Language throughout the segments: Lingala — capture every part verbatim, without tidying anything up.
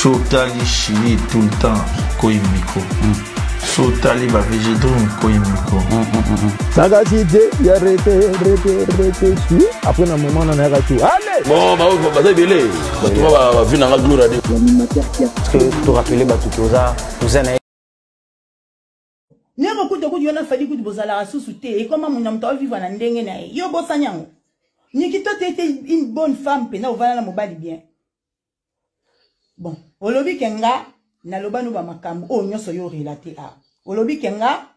Sotali chili tout le temps, koimiko. Sotali ba végétron, koimiko. Sagacité, il y a arrêté, arrêté, arrêté. Après un moment, on a arrêté. Allez! Bon, bah, vous avez belé. Tu vas venir dans la gloire. Parce que tu rappelles, tu as vous avez ne ko kuto kuto na fali kuto bozala asusu te et comment mon amta vivre na ndenge na yo bosanyango ni kitote était une bonne femme pena ovana na mobali bien bon olobi kenga na lobanu ba makambo o nyoso yo relaté a olobi kenga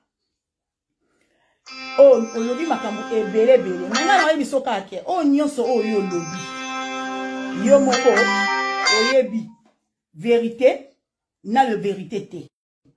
o olobi makambo ebele bele nanga na biso ka ke o nyoso o yo lobi yo moko oyebi vérité na le vérité te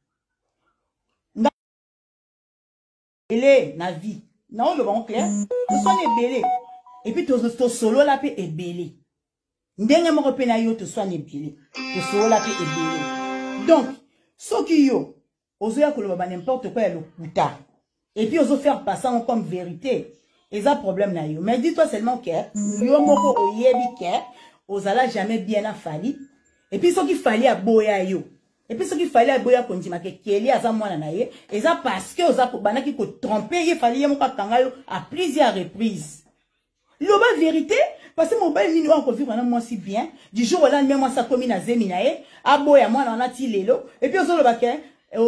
belé na vie na le bon clair nous sommes belé et puis to solo la pe ebelé ndenge moko pe na yo to soane belé to solo la pe ebelé donc soki yo ozoya ko loba n'importe quoi le kuta et puis ozo faire passer comme vérité et ça problème na yo mais dis-toi seulement que yo moko oyebi que ozala jamais bien na fali et puis soki fali a boya yo. Et puis ce qu'il fallait aboya kondima ke keli aza mwana na ye, et ça parce que oza banaki ko tromper, il fallait moka kangayo à plusieurs reprises. Loba vérité parce que mon bel nini wa ko vivre na moi si bien, du jour au lendemain moi ça comme na zemi na ye, aboya mwana na ti lelo, et puis ozo loba ke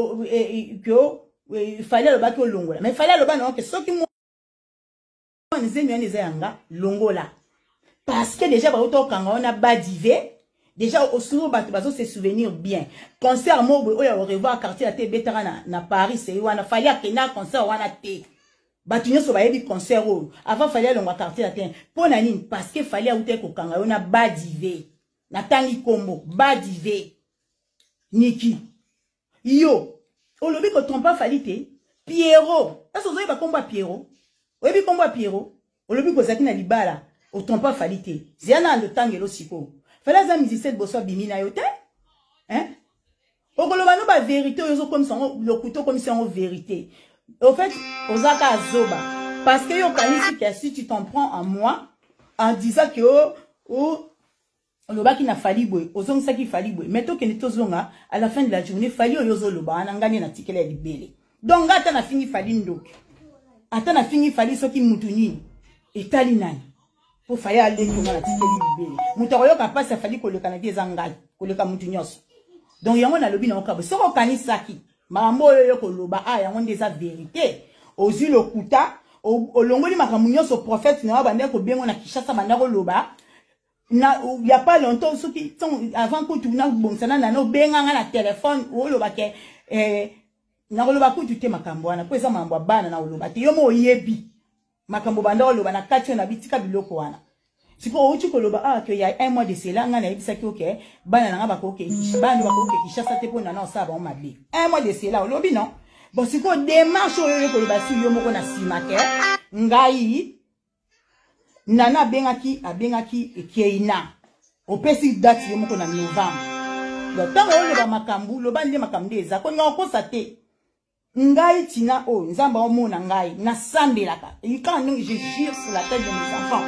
que il fallait loba ke longola. Mais il fallait loba non que ce qui moi zemi na zanga longola. Parce que déjà ba auto kanga on a badivé. Déjà, au souvent, bateau se souvenir bien. Concert, moi, on va revoir quartier à T B na Paris, c'est où on a fallu qu'il y ait un concert, on a T. Batunyo so ba yebi concert o. Avant fallait longa quartier à T. Pour nani parce que fallait outé ko kanga on a badivé. Na tangi kombo, badivé. Niki. Yo. O lobi ko trompa falite. Pierrot. Est-ce que vous avez combat Pierrot? O yebi combat Pierrot. O lobi ko zaki na libala. O trompa falite. Ziana ndo tangelo siko. Fallait ça musicien de bosso bimina yote, hein? Au global ba vérité, yo comme son le couteau comme si en vérité. Au fait, ozaka azoba parce que yo kanisi que si tu t'en prends à moi en disant que oh le baki na fali boy, ozong ça qui fali boy. Mais to que netozonga à la fin de la journée fali yo zo loba anangani na tikele libele. Donc ata na fini fali ndoki. Ata na fini fali soki mutuni etali nani. Pour faire aller comme la tike libéré. Mutaroyo kapasa ça fallait que le Canadien zangai, que le Kamutunios. Donc yango na lobi na okabo. Soko kanisaki, mambo yo ko loba a yango ndeza vérité. Ozu le kuta, o longoli makamunyo so prophète na bande ko bengo na Kishasa banda ko loba. Na il y a pas longtemps ceux qui sont avant que tu na bonsana na no benga na téléphone o loba ke eh na loba ko tu te makambo na ko eza mambo bana na loba te yo mo yebi. Makambo banda oloba na katio na bitika biloko wana. Siko uchi koloba ah que il y a un mois de cela nga na yebisa ki OK bana na ngaba ko OK bana ba ko OK Kishasa te pona na osaba on mabe. Un mois de cela olobi non. Bon siko démarche oyo koloba si yo moko na simake ngai nana bengaki abengaki ekeina. Opesi date yo moko na novembre. Donc tant oloba makambu loba ndi makambu eza ko nga okosa te. Ngai tina o nzamba omona ngai na sambelaka et quand je gire sur la tête de mes enfants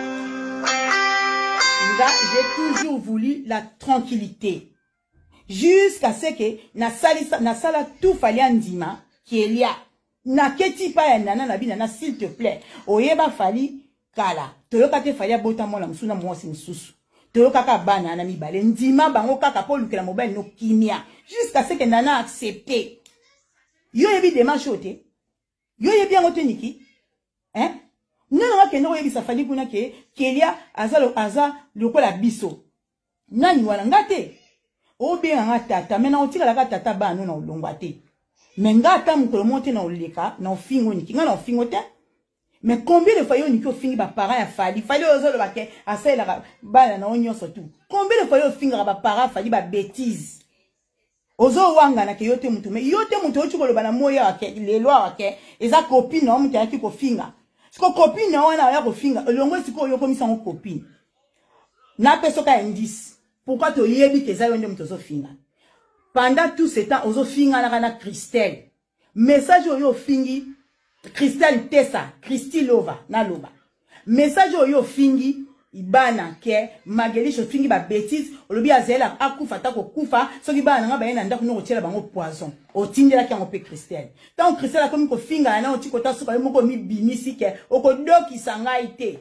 nga j'ai toujours voulu la tranquillité jusqu'à ce que na sali na sala tout fallait ndima kelia na keti pa ya nana na bina na s'il te plaît oyeba fali kala toyoka te fali bota mona musuna mwasi msusu toyoka ka bana na mibale ndima bango kaka po lukela mobile no kimia jusqu'à ce que nana accepter. Yo yebi démarche ote. Yo yebi angote niki. Hein? Non non ke no yebi safali kuna ke kelia azalo aza lokola biso. Nani wana ngate. Obe nga tata mena otika la tata ba no na olongwa te. Menga ta mukolo monte na oleka na ofingo niki nga na ofingo te. Mais combien de fois yo niki ofingi ba parents ya fali fali ozolo ba ke asela ba na onyo surtout. Combien de fois yo ofinga ba parents fali ba bêtise. Ozo wanga na ke yote mutu me yote mutu ochukolo bana moya wake lelo wake eza copine na mutu yaki ko finga siko copine na wana ya ko finga longo siko yo komisa ngo copine na peso ka indice pourquoi to yebi ke za yonde mutu ozo finga pendant tout ce temps ozo finga na kana Christelle message yo fingi Christelle Tessa Christy Lova na loba message yo fingi ibana ke mageli shofingi ba bêtise olobi azela akufa ta ko kufa soki bana nga ba yena ndako no kotiela bango poison otindela ki ngo pe Christelle tant Christelle comme ko finga na otiko ta suka moko mi bimisi ke okodoki sanga ite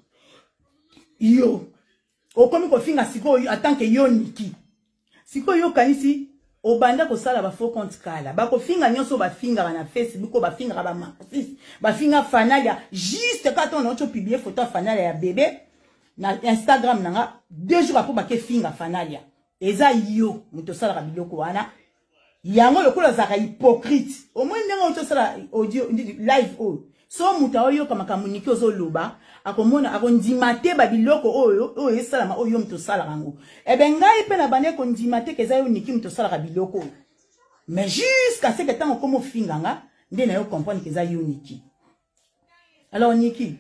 yo okomi ko finga siko attend que yo niki siko yo kanisi obanda ko sala ba faux compte kala ba ko finga nyonso ba finga na Facebook ko ba finga ba ma ba finga fanalia juste quand on a publié photo fanalia ya bébé na Instagram nanga deux jours après ba ke finga fanalia eza yo muto sala ka biloko wana yango lokola zaka hypocrite au moins ndenge muto sala audio live o so muto oyo kama kamuniki ozo loba akomona akondimate ba biloko oyo oyo esalama oyo muto sala kango ebe ngai pe na bane kondimate keza yo niki muto sala ka biloko mais jusqu'à ce que tant comme finganga nde na yo comprendre keza yo niki alors niki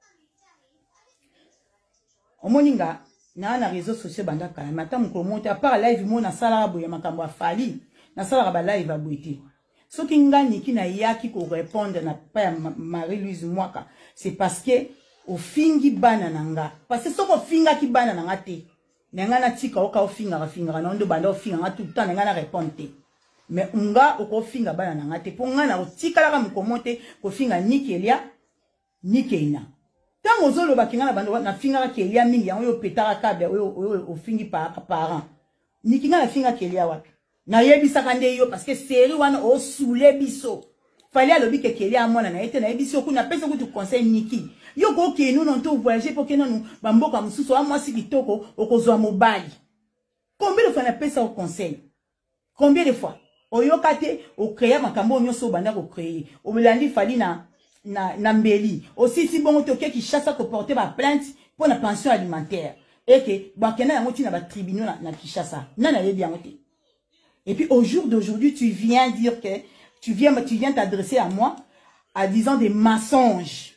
omoninga na na réseaux sociaux banda kala mata mko monte à part live mona sala boya makambo afali na sala ba live abwete soki ngani ki na yaki ko répondre na pa ya Marie-Louise Mwaka c'est parce que au fingi bana nanga parce que soko finga ki bana nanga te nanga na tika oka o finga ka finga na ndo banda o finga nga tout le temps nanga na répondre te mais unga oko finga bana nanga te po nga na o tika la ko monte ko finga nikelia nikeina tango zolo bakinga na bando na finga kelia mingi yango yo petara kabla oyo o fingi pa parent nikinga na finga kelia wapi na yebisa kande yo parce que série wana o soule biso fallait alobi ke kelia mwana na ete na yebisi okuna pesa ko tu conseil niki yo ko ke nous non to voyager pour que non bamboka mususu a moi si kitoko okozwa mobali combien de fois na pesa au conseil combien de fois oyo kate o créer makambo nyonso banda ko créer o belandi fali na na nambeli aussi si bon toke qui chasse ko porter ba plainte pour la pension alimentaire et que bakena yango tina ba tribunal na, na Kinshasa nana yebi yango te. Et puis au jour d'aujourd'hui tu viens dire que tu viens tu viens t'adresser à moi à disant des mensonges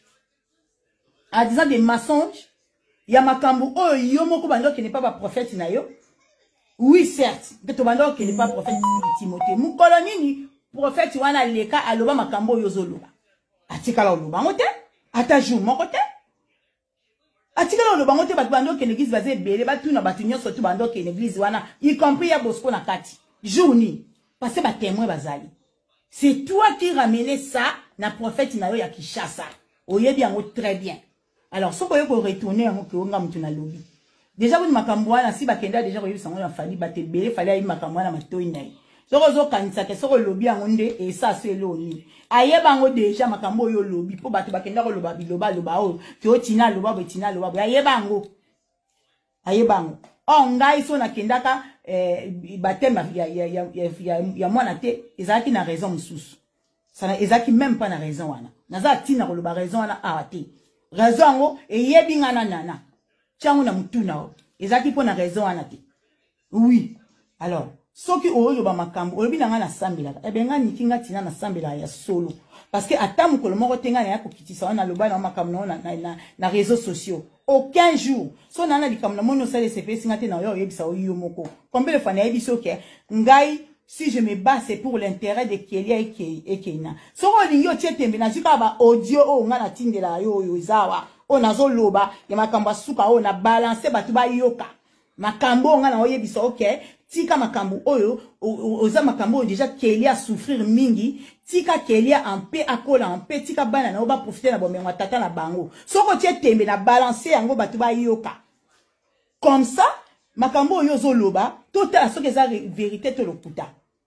à disant des mensonges ya makambo oh yo moko bando qui n'est pas ba prophète na yo oui certes que to bando qui n'est pas prophète Timothée mu kolonini prophète wana leka aloba makambo yo zoloba atikala oloba ngote ata jour moko te atikala oloba ngote bat bando ke l'église bazé belé batu na batu nyonso tu bando ke l'église wana y compris ya Bosco na kati journée parce que ba témoin bazali c'est toi qui ramenais ça na prophète na yo ya Kinshasa oyebi yango très bien alors soko yo ko retourner yango ke nga mutu na lobi déjà vous makambo wana si bakenda déjà ko yebisa ngo ya fali baté belé fali ayi makambo wana matoi nai soko zo kanisa ke soko lobi yango nde e sa se loni ayeba ngo déjà makambo yo lobi po bato bakenda ko loba biloba loba o ki o tina loba bo tina loba bo ayeba ngo ayeba ngo o ngai so na kendaka eh batema ya ya ya ya ya mwana te ezaki na raison mususu sana ezaki même pas na raison wana naza tina ko loba raison wana arate raison ngo eyebi ngana nana changu na mutuna o ezaki po na raison wana te oui alors soki oyo ba makambo olobi nanga na sambela ebe nga nikinga tina na sambela ya solo parce que atamu ko moko tenga na yako kitisa wana loba na makambo na na na réseaux sociaux aucun jour so nana likambo na mono sale C P S ngate na yo yebisa oyo moko combien de fois na yebiso ke ngai si je me bats c'est pour l'intérêt de Kelia et Keina so ko lingi o tietembe na jika ba audio o nga na tindela yo yo zawa o nazo loba ya makambo suka o na balancer batu ba yoka makambo nga na oyebisa okay tika makambo oyo oza makambo déjà Kelia souffrir mingi tika Kelia en paix akola en paix tika bana na oba profiter na bomengo tata na bango soko tie tembe na balancer yango batu ba yoka comme ça makambo oyo zoloba total soki eza vérité to lokuta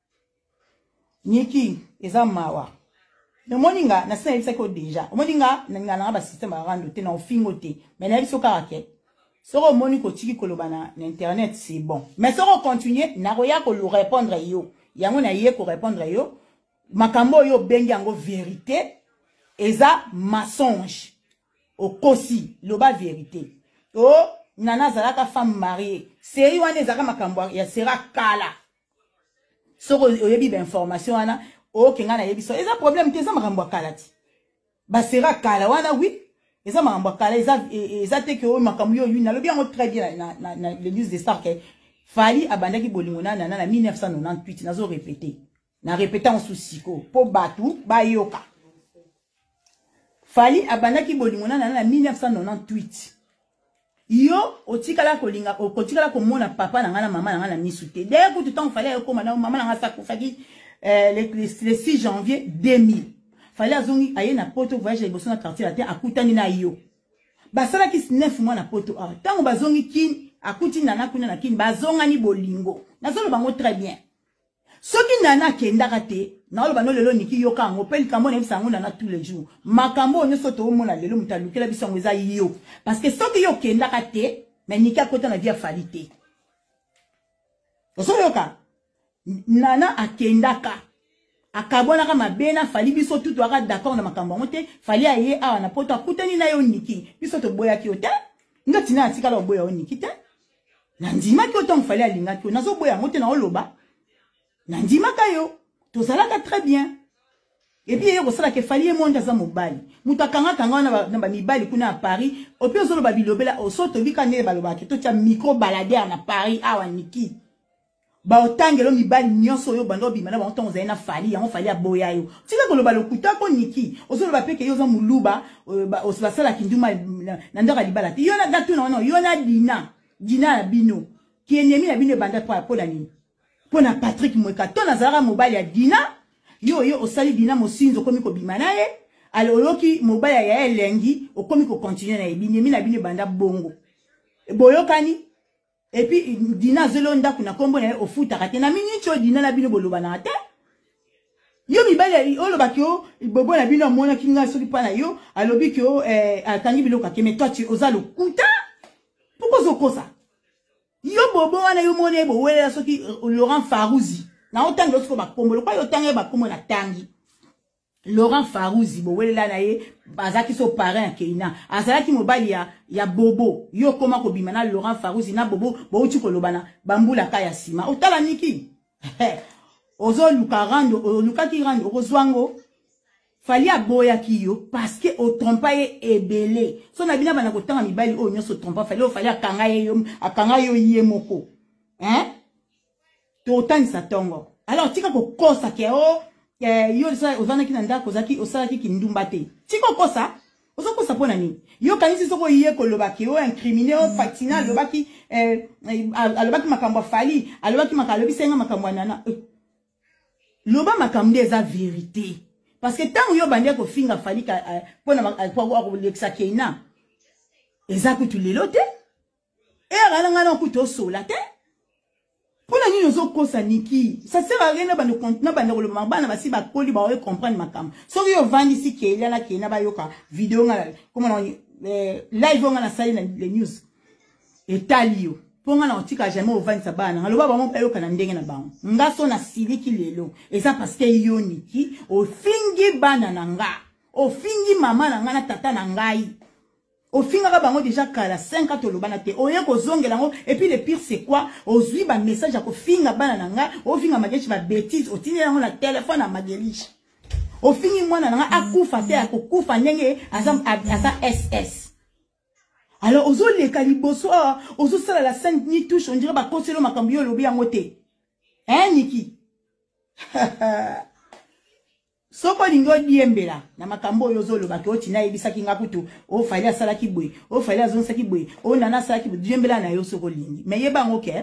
niki eza mawa no moninga na sena bisa ko déjà moninga na na ba système ba rando te na ofingo te mais na biso karake soko moni ko tiki koloba na internet c'est bon mais soko continuer na roya ko lu répondre yo yango na ye ko répondre yo makambo yo bengi yango vérité eza mensonge okosi loba vérité o nana zalaka femme mariée série wana ezaka makambo ya sera kala soko oyebi ba information wana o kenga na yebi so eza problème te eza makambo kala ti ba sera kala wana oui eza makambo kala eza eza te ke o makambo yo yuna lobi yango très bien na na, na l'église des stars ke fali abandaki bolingo na na na mille neuf cent quatre-vingt-dix-huit nazo répéter na répéter en sousiko po batu ba yoka fali abandaki bolingo na na mille neuf cent quatre-vingt-dix-huit yo otikala kolinga otikala komona papa na ngana mama na ngana misute dès que tout temps fallait ko maman na ngasa kufaki le le six janvier deux mille fallait azongi aye na poto voyage liboso na quartier la terre akutani na yo basala ki neuf mois na poto ah tango bazongi kin akuti nana kuna na kin bazonga ni bolingo nazolo bango très bien soki nana kendaka te na olo bano lelo niki yoka ngo peli kambo na bisango nana tous les jours makambo nyoso to mona lelo mutalukela bisango eza yo parce que soki yo kendaka te mais niki akota na via falite oso yoka nana akendaka akabona kama bena fali biso tout waka d'accord na makambo ngote fali aye awa na poto akutani na yo niki biso to boya ki ota ngati na atikala boya niki te na ndima ki oto fali alinga ki nazo boya ngote na oloba Nandima kayo, to salaka très bien. Et puis yoko salaka fali monde za mobali. Muta kanga kanga na na mibali kuna à Paris, opi ozolo babilobela osoto bika ne baloba ke to tia micro balader na Paris awa niki. Ba otangelo mibali nyonso yo bando bimana ba ontongo za na fali, yango fali aboya yo. Tika koloba lokuta ko niki, ozolo ba peke yo za muluba, osala sala kinduma na ndaka libala. Yo na datu na no, yo na dina, dina na bino. Ki ennemi na bino banda pour pour la nini. Pona Patrick Mweka to nazara mobile ya Dina yo yo osali Dina mosinzo komi ko bimana ye alo yoki mobile ya elengi okomi ko continuer na ebini mi na bine banda bongo boyokani et puis Dina zelonda kuna kombo na ofuta kate na minyi cho Dina na bino boloba na ate yo mibale oloba kyo bobo na bino mona kinga soki pana yo alobi kyo eh atangi biloka ke mais toi tu osalo kuta pourquoi zokosa yo bobo wana yo mone bo wela soki Laurent Farouzi na otangi lotiko bakombo lokwa yo tangi bakombo na tangi Laurent Farouzi bo wela na ye bazaki so parrain keina azalaki mobali ya ya bobo yo koma ko bima na Laurent Farouzi na bobo bo uti ko lobana bambula kaya sima otala niki ozo luka rando luka ki rando ozwango fali aboya kiyo parce que o trompa ye ebele so na bina bana kotanga mibali o nyoso trompa fali o fali akanga ye yo akanga yo ye moko hein to tani sa tongo alors tika ko kosa ke o eh, yo sa ozana ki nanda kozaki osala ki kindumba te tika kosa ozo kosa pona ni yo kanisi soko ye ko lobaki o incriminer o fatina lobaki eh alobaki makambo fali alobaki makalobi senga makambo nana loba makambo eza vérité. Parce que tant yo bandia ko finga fali ka pona kwa ko lexa keina ezako tu lelote e ala ngana ko to sola te pona ni nozo kosa niki ça sert à rien na bando na bando ko bana basi ba koli ba o comprendre makam so yo vandi si ke ila na keina ba yoka vidéo ngala comme on live ngala sali na les news etalio ponga na otika jamais ovani sabana ngaloba ba mo pa yoka na ndenge na bango ngaso na siliki lelo eza parce que yo niki ofingi bana na nga ofingi mama na nga na tata na ngai ofinga ka bango déjà kala cinq ans to lobana te oye ko zongela ngo et puis le pire c'est quoi ozwi ba message ko finga bana na nga ofinga magechi ba bêtise otinela ngo na téléphone na magelish ofingi mwana na nga akufa te akokufa ndenge asa asa S S. Alors, ozo le kaliboso, ozo sala la scène ni touche, on dirait ba konselo makambi yo lobi yangote. Hein, Niki? Soko lingo diembela, na makambo yo zo loba ke otina ebisa kinga kutu, o fali asala ki boy, o fali azonsa ki boy, o nana sala ki boy, diembela na yo soko lingi. Mais yeba ngoke,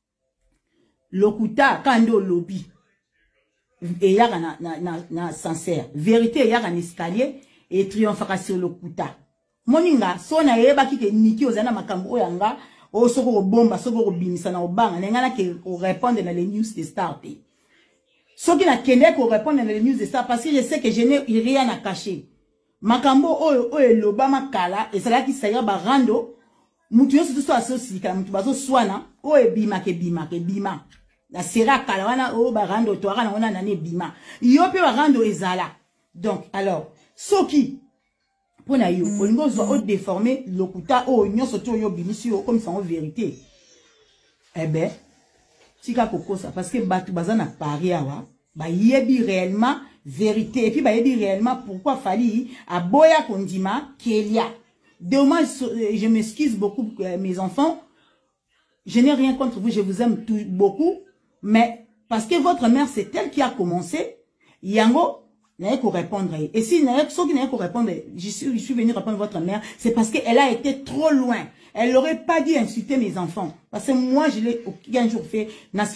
lokuta kando lobi. Et yaka na na na, na sincère. Vérité yaka na escalier et triomphera sur lokuta. Moninga so na yeba kike niki ozana makambo oyanga o soko bomba soko ko bimisa na obanga na ngana ke o répondre dans les news de Star T. Soki na kende ko répondre dans les news de Star parce que je sais que je n'ai rien à cacher. Makambo oyo oyo loba makala et cela qui sera ba rando mutu yo surtout so associé ka mutu bazo swana oyo bima ke bima ke bima. La sera kala wana o ba rando to wana ona na ne bima. Yo pe ba rando ezala. Donc alors soki pona yo olingo zo o déformer lokuta o nyonso to yo bimisi yo comme ça en vérité eh ben tika kokosa parce que batu bazana pari awa ba yebi réellement vérité et puis ba yebi réellement pourquoi fali a boya kondima kelia dommage je m'excuse beaucoup mes enfants je n'ai rien contre vous je vous aime tout, beaucoup mais parce que votre mère c'est elle qui a commencé yango n'a qu'à répondre. Et si n'a qui n'a qu'à répondre, je suis, je suis venu répondre à votre mère, c'est parce qu'elle a été trop loin. Elle n'aurait pas dû insulter mes enfants. Parce que moi, je l'ai un jour fait. Alors,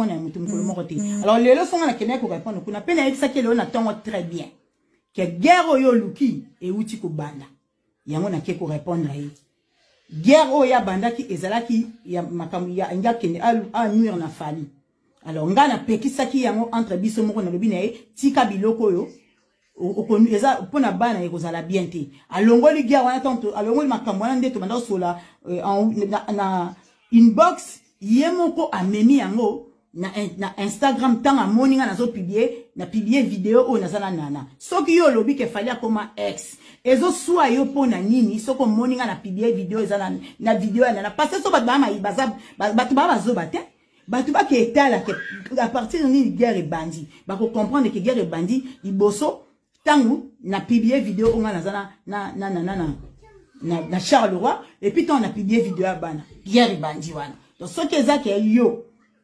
les leçons, on a quelqu'un qui répond. On a peine ça que l'on attend très bien. Que guerre yo luki et outi ko banda. Yango na ke ko répondre aí. Guerre o ya banda ki ezalaki ya makamu ya nga kene a nuire na fali. Alors nga na pekisa ki yango entre biso moko na lobi na ye tika biloko yo. Okonu eza pona bana ekozala bien te alongoli gia wana tonto alongoli makambo wana ndeto banda sola na, na inbox yemoko amemi yango na, na Instagram tanga moninga nazo publier na publier vidéo o nazala nana soki yo lobi ke fali akoma ex ezo swa yo pona nini soko moninga na publier vidéo ezala na vidéo ya nana parce que so batu ba ibaza batu ba bazoba te batu ba ke etala ke à partir de ni guerre bandi ba ko comprendre que guerre bandi iboso tangu na publié vidéo on a na na na na na na na Charleroi et puis on a publié vidéo à bana guerre bandi wana donc ce que ça que yo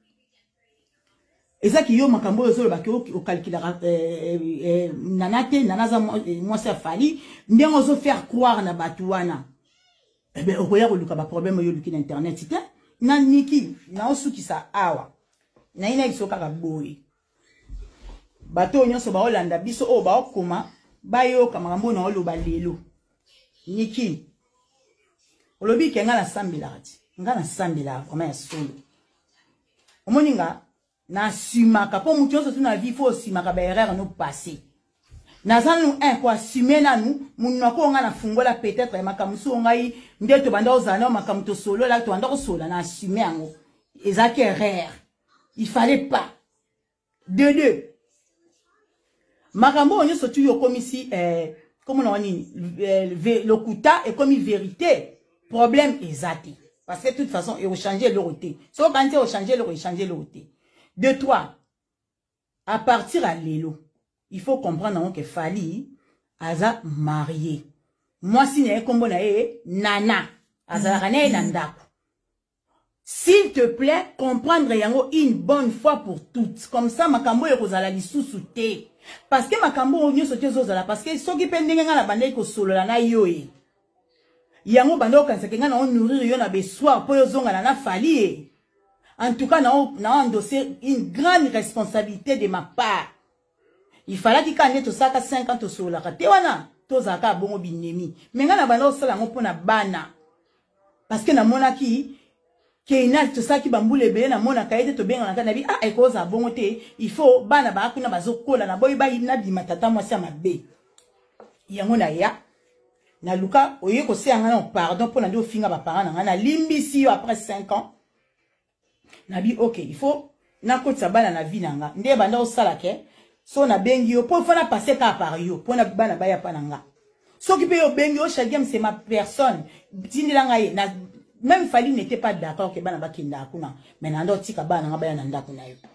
et ça que yo makambo zo ba ke o calculer euh nanate nanaza moi ça fali ndengo zo faire croire na batu wana eh ben o koya ko luka ba problème yo luki na internet c'était na niki na osuki sa awa na ina isoka ka boy bato nyonso ba Holanda biso o ba okoma bayo kamagambo na oloba lelo niki olobi ke ngala sambila ati ngala sambila koma ya solo omoninga na simaka po mutu nyonso tuna vie faut simaka ba erreur no passé na zanu un kwa simena nu munako ngala fungola peut-être makamusu ngai ndeto banda ozana makamuto solo la to banda ko sola na simengo ezaki erreur il fallait pas de deux makambo onyo sotu yo comme ici eh comment on dit le kuta est comme une vérité problème exact parce que de toute façon il faut changer le côté so quand il faut changer le il changer le côté de toi à partir à lelo il faut comprendre que Fali aza marié moi si n'est comme na e nana aza rane nandako s'il te plaît comprendre yango une bonne fois pour toutes comme ça makambo e kozala lisusu te parce que makambo onyo sote zozala parce que soki pendenge nga na bande ko solola na yo e yango bande okanisa kenga na on nourrir yo na besoir po yo zonga na Fali e en tout cas na na endosser une grande responsabilité de ma part il fallait qu'il kane to saka cinquante to solola ka te wana to zaka bongo binemi mais nga na bande osala ngo pona bana parce que na monaki Keina to saki bambule be na mona kaide to benga na nabi ah ekoza bongo te il faut bana ba kuna bazokola na boy ba ina bi matata mwasi ya mabe yango na ya na luka oye ko se anga na pardon pour na ndo finga ba parents na na limbisi yo après cinq ans nabi OK il faut na kotsa bana na vie nanga nde banda osala ke so na bengi yo pour fana passer ka par yo pour na bana ba ya pananga so ki pe yo bengi yo chagem c'est ma personne tindilanga ye na même Fali n'était pas d'accord que bana bakinda kuna mais nando tika bana nga baya nanda kuna yo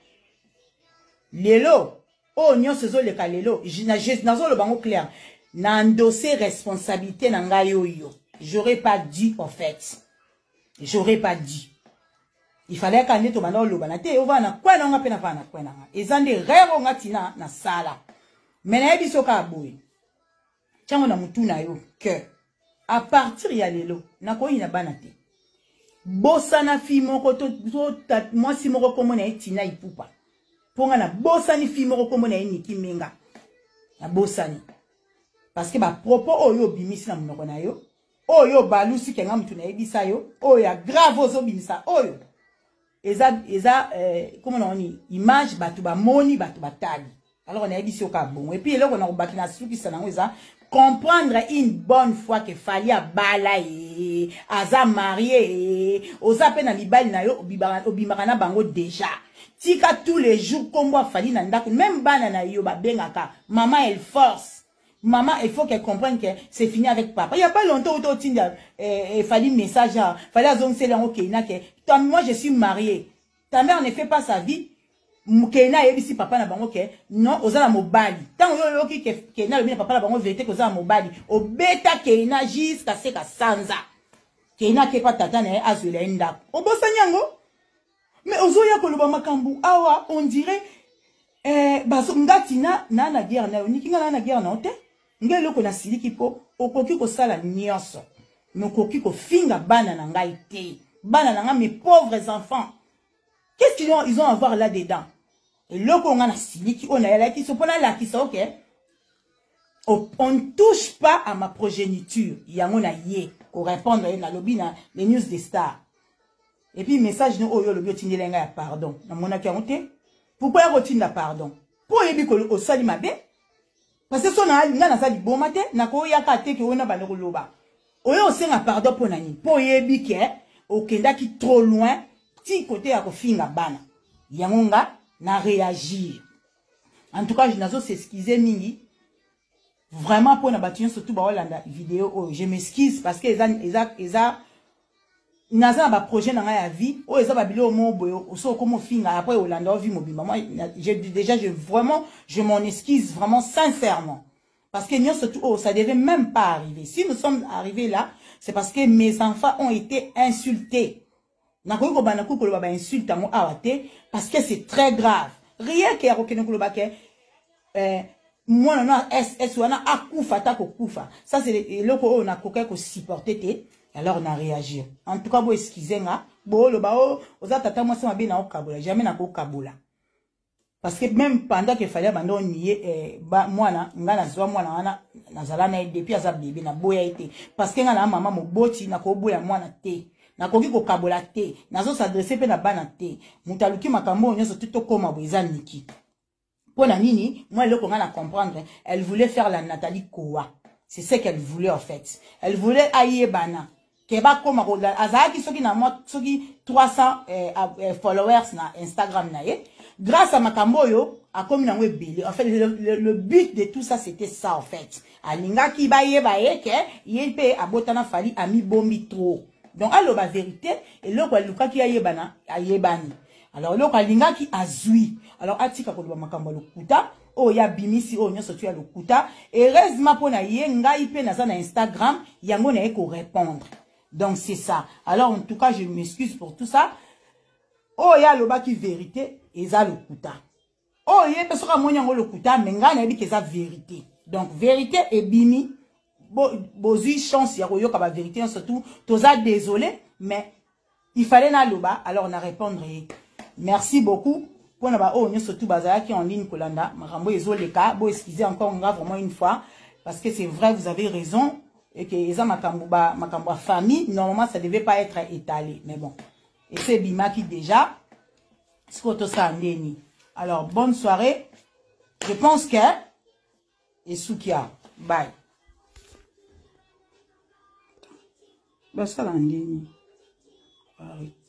lelo o nyonso zo le kalelo na nazo le bango clair na endosser responsabilité na nga yo yo j'aurais pas dit en fait j'aurais pas dit il fallait quand neto bana lo bana te ova na kwa na nga pena fa na kwa na nga ezande rero nga tina na sala mais na ebiso ka boy chango na mutu na yo que à partir ya lelo na ko ina bana te bosana fi moko to tat moi si moko komo na etina ipupa ponga na bosani fi moko komo na niki menga na bosani parce que ba propos oyo bimisi na monoko na yo oyo balusi kenga mutu na ebisa yo oyo ya grave ozo bimisa oyo eza eza eh, comment on dit image batu ba moni batu batali alors on a ebisi ka bon et puis là on a baki na suki sana eza comprendre une bonne fois que Fali a bala e aza marié oza pe na libali na yo obimaka na bango déjà tika tous les jours comme moi Fali na ndako même bana na yo ba bengaka maman elle force maman il faut qu'elle comprenne que c'est fini avec papa il y a pas longtemps où tu dis eh Fali message Fali azong c'est là OK na que toi moi je suis marié ta mère ne fait pas sa vie Keina yebisi papa na bango ke non ozala mobali tant yo yo ki Keina le papa na bango vérité ko ozala mobali obeta Keina jusqu'à ce ka sanza Keina ke pa tata na azwela ndako obosanyango mais ozoya ko loba makambu awa on dirait eh baso ngatina na na guerre na niki nga na guerre na te ngelo ko na siliki po okoki ko sala nyonso Nokoki ko finga bana na ngai te. Bana na nga mes pauvres enfants. Qu'est-ce qu'ils ont, ils ont à voir là-dedans? Et le qu'on a signé qui on a là qui se pose là qui ça ok. On ne touche pas à ma progéniture. Il y a un aïe pour répondre à lobby na les news des stars. Et puis message nous oh yo le biotine lenga pardon. Na mona ki amonte. Pourquoi rotine la pardon? Pour yebi ko o sali mabe. Parce que son na nga na sali bon matin na ko ya ka te ke ona ba no loba. Oyo senga pardon pour nani. Pour yebi ke o kenda ki trop loin ti côté ya ko finga bana. Yangonga na réagir. En tout cas, je n'ai pas s'excuser mingi. Vraiment pour na bâtir surtout ba Hollanda vidéo oh, je m'excuse parce que ils ont ils ont ils ont naza ba projet na ya vie oh ils ont ba bilo mo boyo so comme finga après Hollanda vie mobile moi j'ai déjà je vraiment je m'en excuse vraiment sincèrement parce que nous surtout oh ça devait même pas arriver. Si nous sommes arrivés là, c'est parce que mes enfants ont été insultés. Na ko ko bana ko ko ba insulte mo awate parce que c'est très grave. Rien que rokene ko ba ke euh moi non est est wana akufa ta ko kufa. Ça c'est le ko on a koka ko supporter alors on a réagi. En tout cas, vous excusez nga, bo le ba o oza tata moi ça m'a bien au kabula, jamais na ko kabula. Parce que même pendant qu'il fallait bando nier eh ba moi na nga na zwa moi na na nazala na depuis aza bébé na boya été parce que nga na maman mo boti na ko boya moi na te. Na koki ko kabola te, nazo s'adresser pe na bana te. Mutaluki makambo nyoso tuto koma boza niki. Pona nini, moi le konga na comprendre, elle voulait faire la Nathalie Kowa. C'est ce qu'elle voulait en fait. Elle voulait aïe bana. Keba koma ko azaki soki na moi soki trois cents eh, eh, followers na Instagram na ye. Grâce à makambo yo, a comme na webele. En fait le, le, le but de tout ça c'était ça en fait. Alinga ki ba ye ba ye ke yelpe abotana fali ami bombi trop. Donc, alors, la vérité, et là, Luka qui a yebana, a yebani. Alors, là, Kalinga qui a zui. Alors, atika ko makamba le kuta, oh, ya bimisi, oh, nyo sotu ya le kuta, et heureusement, pour na ye, nga ipe na na Instagram, yango na ye ko répondre. Donc, c'est ça. Alors, en tout cas, je m'excuse pour tout ça. Oh, ya loba qui vérité, et ça le kuta. Oh, ye, parce que moi, yango le kuta, mais nga na yebi que ça vérité. Donc, vérité et bimi, Bozi chance ya koyoka ba vérité surtout toza désolé mais il fallait na loba alors on a répondre merci beaucoup pour na ba oh nyo surtout bazaya qui en ligne kolanda makambo ezoleka bo excuser encore nga vraiment une fois parce que c'est vrai vous avez raison et que eza makambo ba makambo famille normalement ça devait pas être étalé mais bon et c'est Bima qui déjà skoto sa ndeni. Alors bonne soirée, je pense que et Soukia bye. Basta la ndini.